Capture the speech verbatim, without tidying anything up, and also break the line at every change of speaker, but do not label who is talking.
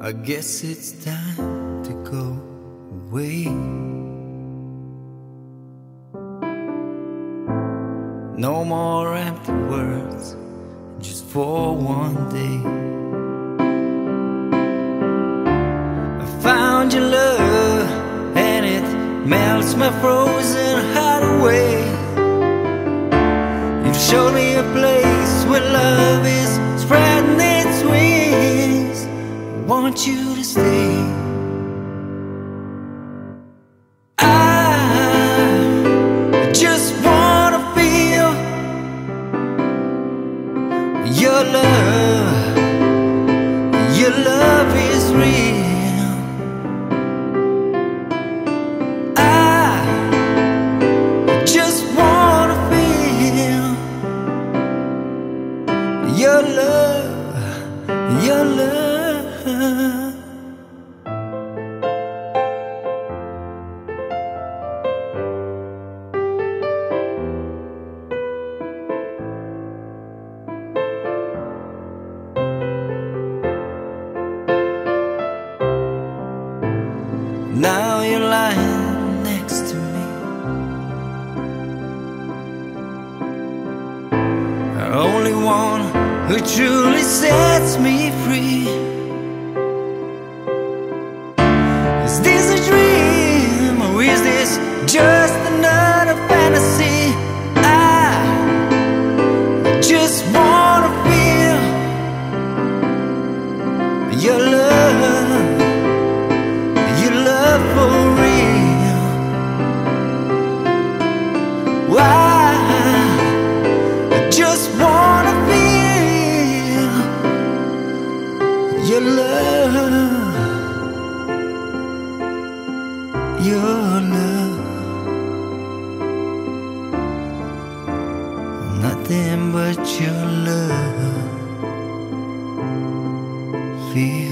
I guess it's time to go away. No more empty words, just for one day. I found your love, and it melts my frozen heart away. You showed me a place where love is spreading its wings. I want you to stay. I just wanna feel your love. Your love is real. I just wanna feel your love, your love. Now you're lying next to me, the only one who truly sets me free. Is this a dream, or is this just another fantasy? I just wanna feel your love, your love for real. Why? I just wanna feel your love, your love. Nothing but your love. Feel